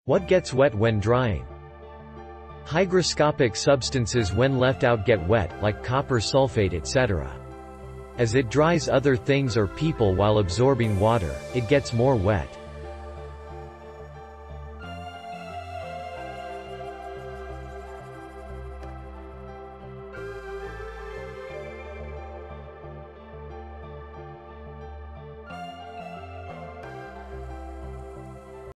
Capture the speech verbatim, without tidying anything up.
What gets wet when drying? Hygroscopic substances when left out get wet, like copper sulphate et cetera. As it dries other things or people while absorbing water, it gets more wet.